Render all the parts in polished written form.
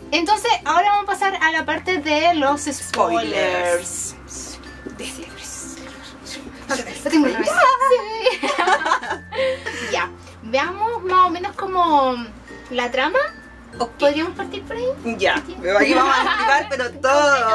Entonces, ahora vamos a pasar a la parte de los spoilers. Lo tengo en la cabeza. Sí. Ya, veamos más o menos como la trama. ¿Podríamos partir por ahí? Ya, aquí vamos a explicar, pero todo.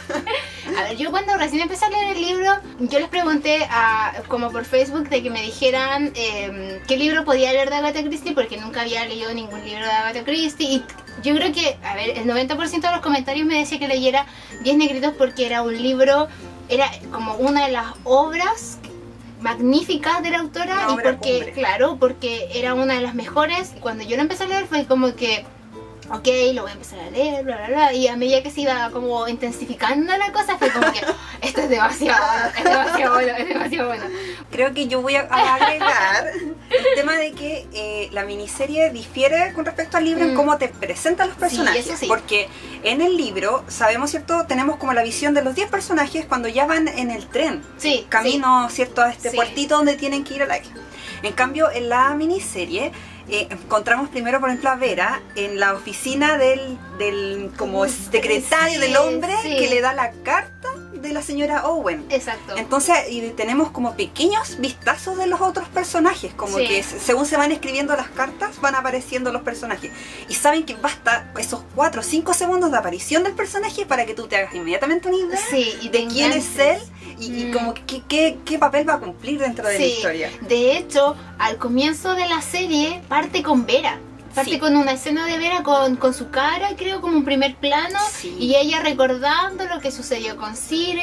A ver, yo cuando recién empecé a leer el libro, yo les pregunté como por Facebook de que me dijeran qué libro podía leer de Agatha Christie, porque nunca había leído ningún libro de Agatha Christie. Y yo creo que, a ver, el 90% de los comentarios me decía que leyera 10 Negritos porque era un libro, era como una de las obras magníficas de la autora, y porque, cumbre. Claro, porque era una de las mejores. Y cuando yo lo empecé a leer fue como que, ok, lo voy a empezar a leer, bla, bla, bla. Y a medida que se iba como intensificando la cosa, fue como que esto es demasiado bueno, es demasiado bueno, es demasiado bueno. Creo que yo voy a agregar el tema de que la miniserie difiere con respecto al libro en cómo te presentan los personajes. Sí, eso sí. Porque en el libro, sabemos, ¿cierto? Tenemos como la visión de los 10 personajes cuando ya van en el tren. Sí. Camino, ¿cierto? A este puertito donde tienen que ir a la isla. En cambio, en la miniserie encontramos primero, por ejemplo, a Vera en la oficina del como secretario del hombre que le da la carta de la señora Owen. Exacto. Entonces, y tenemos como pequeños vistazos de los otros personajes, como que según se van escribiendo las cartas, van apareciendo los personajes. Y saben que basta esos 4 o 5 segundos de aparición del personaje para que tú te hagas inmediatamente una idea de quién es él y como qué papel va a cumplir dentro de la historia. De hecho, al comienzo de la serie parte con Vera. Parte con una escena de Vera con su cara, creo, como un primer plano, y ella recordando lo que sucedió con Cyril,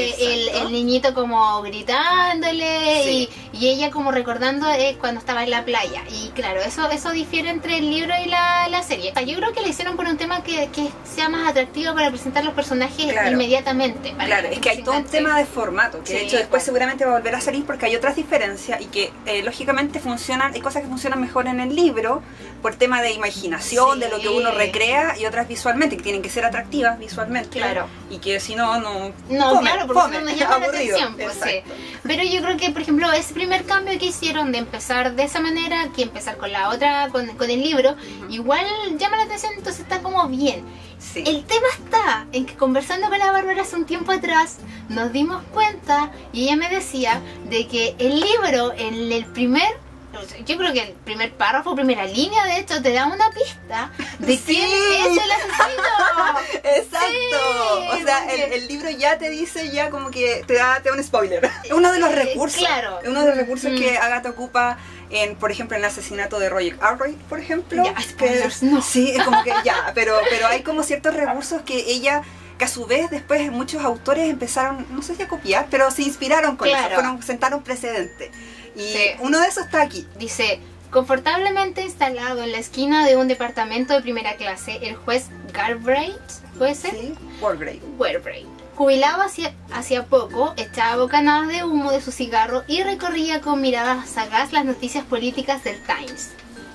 el niñito como gritándole, y ella como recordando cuando estaba en la playa. Y claro, eso difiere entre el libro y la serie. Yo creo que le hicieron por un tema que sea más atractivo para presentar los personajes inmediatamente. Claro, es que hay todo un tema de formato, que de hecho después seguramente va a volver a salir porque hay otras diferencias y que lógicamente funcionan, hay cosas que funcionan mejor en el libro por tema de imaginación, de lo que uno recrea, y otras visualmente, que tienen que ser atractivas visualmente. Claro. Y que si no, claro, porque no llama la atención. Pues, Pero yo creo que, por ejemplo, ese primer cambio que hicieron de empezar de esa manera, que empezar con la otra, con el libro, igual llama la atención, entonces está como bien. El tema está en que conversando con la Bárbara hace un tiempo atrás, nos dimos cuenta, y ella me decía, de que el libro, en el primer, yo creo que el primer párrafo, primera línea, de hecho, te da una pista de quién es el asesino. Exacto. O sea, el libro ya te dice, ya como que te da un spoiler. Uno de los recursos. Uno de los recursos que Agatha ocupa por ejemplo, en el asesinato de Roger Ackroyd, por ejemplo. Ya, spoilers, no. Sí, es como que ya, pero hay como ciertos recursos que ella, que a su vez después muchos autores empezaron, no sé si a copiar, pero se inspiraron con eso, sentaron precedente. Y uno de esos está aquí. Dice: confortablemente instalado en la esquina de un departamento de primera clase, el juez Galbraith, ¿puede ser? Sí, Wargrave. Jubilado hacía poco, echaba bocanadas de humo de su cigarro y recorría con mirada sagaz las noticias políticas del Times.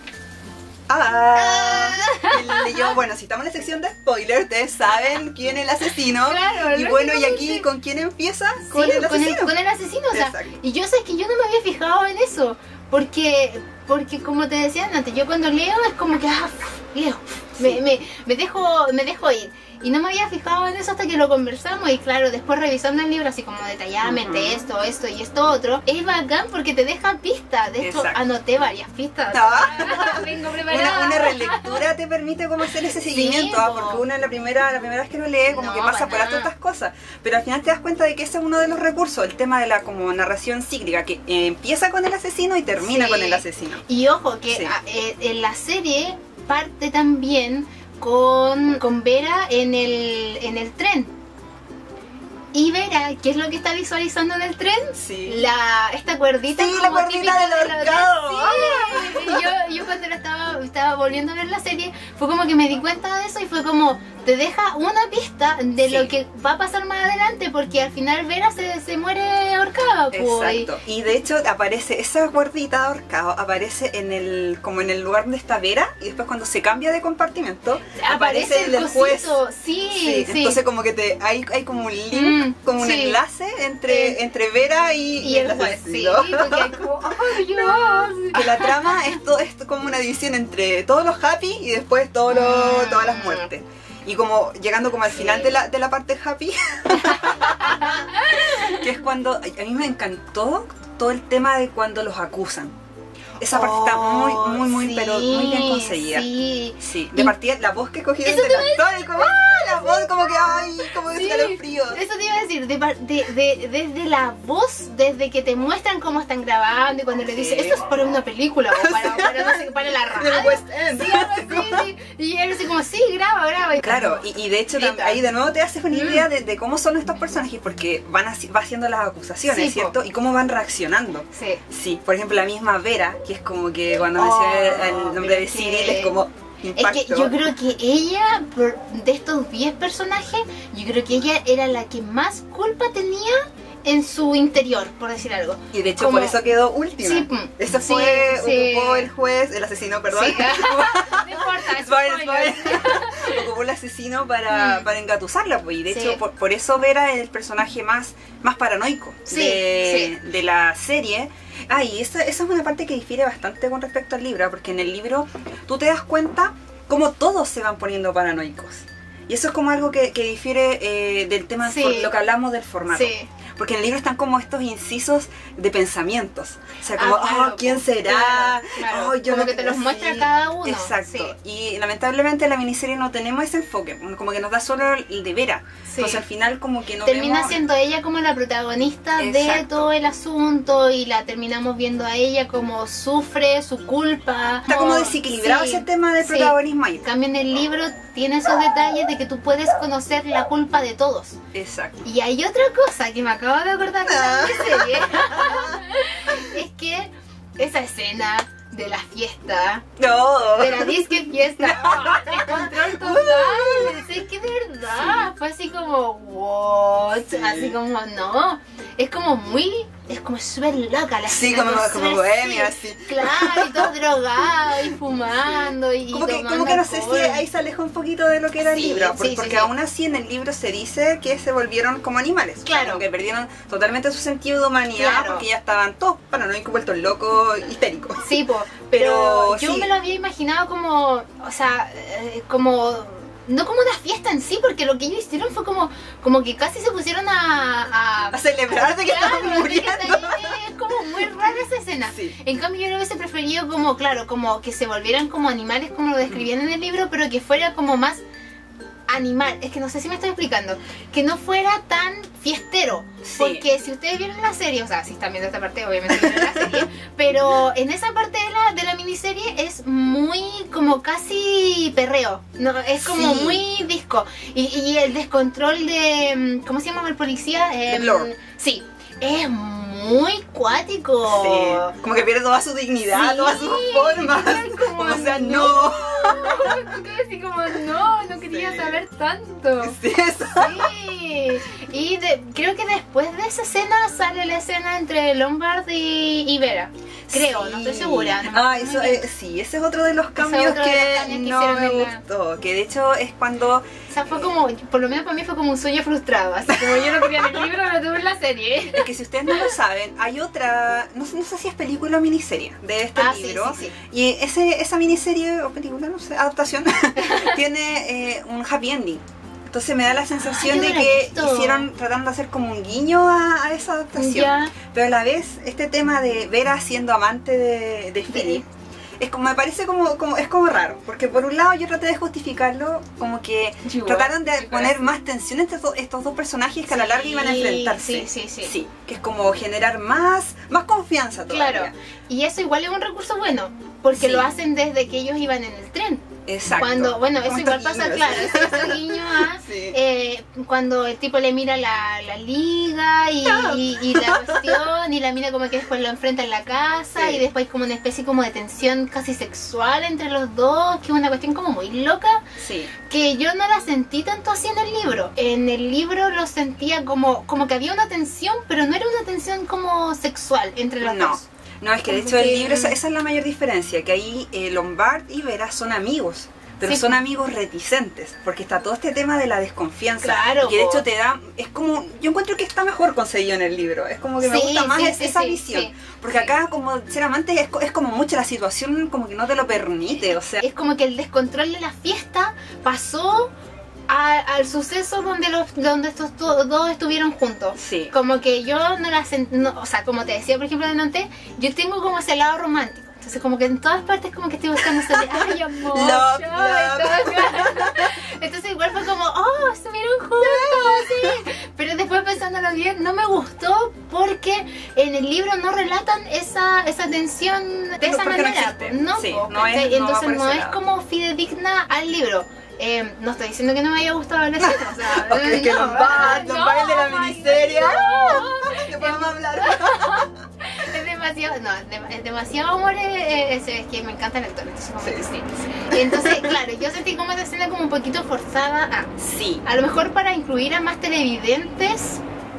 Bueno, si estamos en la sección de spoiler, ustedes saben quién es el asesino. Claro, y bueno, y aquí, ¿con quién empieza? Con el asesino. Con el asesino, o sea, y yo sé que yo no me había fijado en eso, porque como te decía antes, yo cuando leo es como que leo, me dejo ir. Y no me había fijado en eso hasta que lo conversamos, y claro, después revisando el libro así como detalladamente esto y esto otro, es bacán porque te deja pistas. De hecho, anoté varias pistas. Vengo preparada. Una relectura te permite como hacer ese seguimiento, porque uno la primera vez que lo lee como que pasa por alto estas cosas, pero al final te das cuenta de que ese es uno de los recursos, el tema de la como narración cíclica, que empieza con el asesino y termina con el asesino. Y ojo, que en la serie parte también con Vera en el tren. Y Vera, ¿qué es lo que está visualizando en el tren? Esta cuerdita. Sí, la cuerdita del ahorcado. Yo cuando estaba volviendo a ver la serie, fue como que me di cuenta de eso y fue como, te deja una pista de Sí. lo que va a pasar más adelante, porque al final Vera se muere ahorcada, pues. Exacto. Y de hecho aparece esa cuerdita de ahorcado, aparece en el, como en el lugar donde está Vera, y después cuando se cambia de compartimento, Aparece el el del juez. cosito. Sí, sí. Entonces como que hay como un link, como un sí. enlace entre Vera Y el juez, sí, asesino. porque hay como, ¡ay, Dios! Que la trama es como una división entre todos los happy y después todas las muertes. Y como llegando como al final de la parte happy, que es cuando, a mí me encantó todo el tema de cuando los acusan. Esa parte está muy, pero muy bien conseguida. Sí, de partida la voz que escogieron del actor, y como, la voz como que, como que escalofrío. Eso te iba a decir, desde la voz, desde que te muestran cómo están grabando y cuando le dicen, esto es para una película o para no sé, para la radio. Del West End. Sí, algo así, sí. Y él así como, sí, graba. Y claro, y de hecho ahí de nuevo te haces una idea de cómo son estos personajes, porque va haciendo las acusaciones, sí, ¿cierto? Y cómo van reaccionando. Sí. Sí, por ejemplo, la misma Vera, que es como que cuando menciona el nombre de Cyril, es como impacto. Es que yo creo que ella, de estos 10 personajes, yo creo que ella era la que más culpa tenía en su interior, por decir algo. Y de hecho por eso quedó última. Sí, eso ocupó el juez, el asesino, perdón. Sí. No importa, spoiler. Ocupó el asesino para engatusarla, pues. Y de hecho por eso Vera es el personaje más paranoico de la serie. Y esa es una parte que difiere bastante con respecto al libro, porque en el libro tú te das cuenta cómo todos se van poniendo paranoicos. Y eso es como algo que difiere del tema, lo que hablamos del formato. Sí. Porque en el libro están como estos incisos de pensamientos. O sea, como, claro, ¿quién será? Claro. Yo como no que te los muestra cada uno. Exacto. Y lamentablemente en la miniserie no tenemos ese enfoque. Como que nos da solo el de Vera. Entonces al final como que no termina vemos... siendo ella como la protagonista de todo el asunto, y la terminamos viendo a ella como sufre su culpa. Está como desequilibrado ese tema del protagonismo ahí. En cambio en el libro tiene esos detalles de que tú puedes conocer la culpa de todos. Exacto. Y hay otra cosa que me acabo de acordar de la serie. Es que esa escena de la fiesta, de la disque fiesta, el control total, es que de verdad fue así como what, así como no, es como súper loca la sí, escena, como bohemia, así. Claro, y todo drogado y fumando y como que no sé si ahí se alejó un poquito de lo que era el libro, porque aún así en el libro se dice que se volvieron como animales, claro, como que perdieron totalmente su sentido de humanidad, porque ya estaban todos paranoicos, vueltos locos, histéricos. Sí, pero yo me lo había imaginado como, o sea, como... No como una fiesta en sí, porque lo que ellos hicieron fue como que casi se pusieron a celebrar de que estaban muriendo. Es como muy rara esa escena. Sí. En cambio yo lo hubiese preferido como, claro, como que se volvieran como animales como lo describían en el libro, pero que fuera como más animal. Es que no sé si me estoy explicando. Que no fuera tan fiestero. Sí. Porque si ustedes vieron la serie, o sea, si están viendo esta parte, obviamente vieron la serie, pero en esa parte de la miniserie es muy como casi perreo. No, es como muy disco. Y el descontrol de... ¿Cómo se llama el policía? Sí. Es muy cuático. Sí. Como que pierde toda su dignidad, todas sus formas. Como sea, no. Así como, no quería saber tanto. Sí, eso. Sí. Y creo que después de esa escena sale la escena entre Lombard y Vera. Creo, no estoy segura. Eso sí, ese es otro de los cambios que no me gustó. Que de hecho es cuando... O sea, fue como, por lo menos para mí fue como un sueño frustrado. Así como yo no quería en el libro, lo tuve en la serie. Es que si ustedes no lo saben, hay otra, no sé si es película o miniserie de este libro. Sí. Y esa miniserie o película, no sé, adaptación, tiene un happy ending. Entonces me da la sensación de que hicieron, tratando de hacer como un guiño a esa adaptación. Pero a la vez, este tema de Vera siendo amante de Philip, es como, me parece es como raro. Porque por un lado yo traté de justificarlo, como que trataron de poner más tensión entre estos dos personajes que a la larga iban a enfrentarse. Sí, que es como generar más confianza todavía. Claro, y eso igual es un recurso bueno, porque lo hacen desde que ellos iban en el tren. Exacto. Cuando, bueno, Como eso igual estos pasa, guiños. claro, ese guiño a cuando el tipo le mira la liga y la cuestión, y la mina como que después lo enfrenta en la casa, Sí. y después como una especie como de tensión casi sexual entre los dos, que es una cuestión como muy loca, Sí. que yo no la sentí tanto así en el libro. En el libro lo sentía como que había una tensión, pero no era una tensión como sexual entre los No. dos. No, es que de Como hecho el que- libro, esa es la mayor diferencia, que ahí Lombard y Vera son amigos, pero Sí, son po. amigos reticentes, porque está todo este tema de la desconfianza, Claro, que de po. hecho te da, es como, yo encuentro que está mejor conseguido en el libro, es como que me Sí, gusta más sí, esa sí, visión, sí. porque Sí. acá como ser amante es como mucho, la situación como que no te lo permite, o sea, Es como que el descontrol de la fiesta pasó al suceso donde estos dos estuvieron juntos. Sí. Como que yo no la sentí, o sea, como te decía, por ejemplo, delante, yo tengo como ese lado romántico. Entonces como que en todas partes como que estoy buscando ese de, ay, amor, Love, yo", y love. todo, claro. Entonces igual fue como, oh, estuvieron juntos, sí. Pero después pensándolo bien, no me gustó porque en el libro no relatan esa tensión de Pero esa porque no manera. existe. No, Sí, po, no ¿cachai? es- no va Entonces por no ese es lado. como fidedigna al libro. No estoy diciendo que no me haya gustado la escena, o sea, ¿O crees que no, Lombard el de la no, miniserie? no. ¿Qué podemos hablar? Es demasiado, no, es demasiado amor, es que me encanta el actor, entonces como Sí, que sí, sí. Entonces, claro, yo sentí como esa escena como un poquito forzada Sí, a lo mejor para incluir a más televidentes.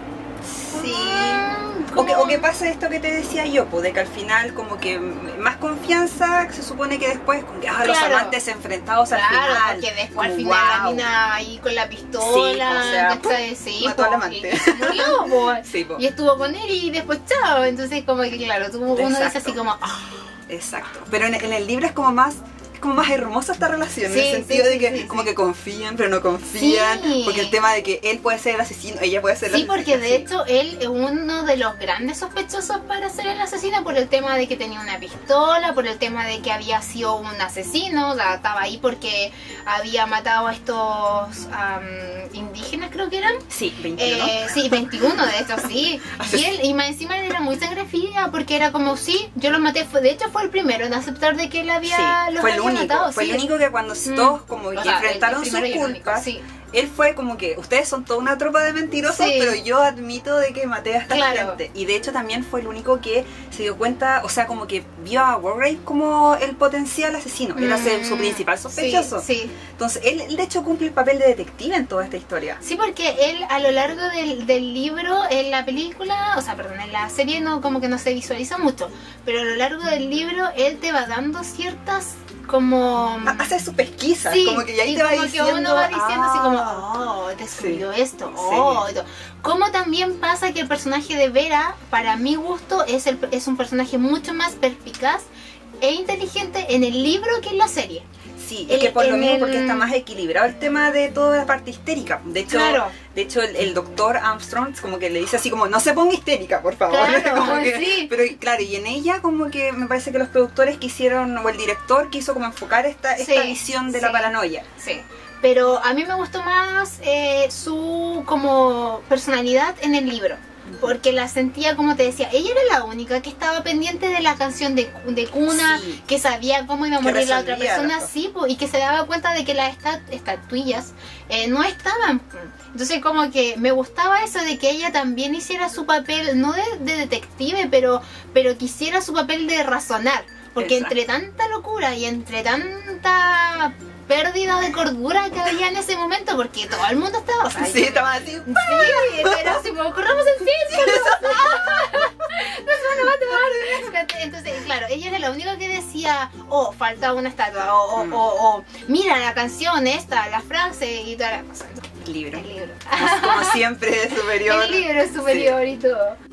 sí. como- O que pasa esto que te decía yo, pues de que al final como que más confianza, se supone que después, con que los Claro. amantes enfrentados al Claro, final. porque después al como, final la wow. mina ahí con la pistola, Sí, o sea, ¿cachai? Sí, mató al po, amante. y se murió, po. Sí, po. Y estuvo con él y después chao. Entonces como que claro, uno dice Exacto. así como, ah, Exacto. Pero en el libro es como más hermosa esta relación, Sí, en el sentido sí, de que sí, sí, como sí. que confían, pero no confían, Sí. porque el tema de que él puede ser el asesino, ella puede ser la sí, porque asesina, de sí. hecho él es uno de los grandes sospechosos para ser el asesino por el tema de que tenía una pistola, por el tema de que había sido un asesino, o sea, estaba ahí porque había matado a estos indígenas, creo que eran. Sí, 21. Sí, 21 de hecho, sí. Y más encima él era muy sangre fría porque era como, sí, yo los maté. De hecho fue el primero en aceptar de que él había, Sí, los fue el había único, matado. fue sí. el único que cuando todos como que O sea, enfrentaron el sus primero y el único, culpas, sí. él fue como que ustedes son toda una tropa de mentirosos, Sí. pero yo admito de que maté a esta Claro. gente. Y de hecho también fue el único que se dio cuenta, o sea, como que vio a Wargrave como el potencial asesino, era su principal sospechoso. Sí, sí. Entonces él de hecho cumple el papel de detective en toda esta historia. Sí, porque él a lo largo del libro, en la película, o sea, perdón, en la serie no como que no se visualiza mucho, pero a lo largo del libro él te va dando ciertas como... Hace su pesquisa, Sí, como que ahí y te va como diciendo, que uno va diciendo así como, "Ah". oh, descubrió Sí, esto, sí. oh, y todo. Como también pasa que el personaje de Vera, para mi gusto, es un personaje mucho más perspicaz e inteligente en el libro que en la serie. Sí, es que por lo en mismo, el- porque está más equilibrado el tema de toda la parte histérica. De hecho, Claro. el doctor Armstrong como que le dice así como, no se ponga histérica, por favor. Claro, Como que- sí. Pero claro, y en ella como que me parece que los productores quisieron, o el director quiso como enfocar esta Sí, visión de la sí. paranoia. Sí. Pero a mí me gustó más su como personalidad en el libro. Porque la sentía, como te decía, ella era la única que estaba pendiente de la canción de cuna, Sí. que sabía cómo iba a Que morir la otra resolvía persona, las cosas. sí, y que se daba cuenta de que las estatuillas no estaban. Entonces como que me gustaba eso de que ella también hiciera su papel, no de detective, pero que hiciera su papel de razonar. Porque Exacto. entre tanta locura y entre tanta pérdida de cordura que había en ese momento, porque todo el mundo estaba... o sea, Sí, estaba así. Sí, era así como, corramos en círculo. Nos van a matar. Entonces, claro, ella era la única que decía, oh, falta una estatua, o mira la canción esta, la frase y toda la cosa. El libro. El libro. Como siempre, superior. El libro es superior y todo.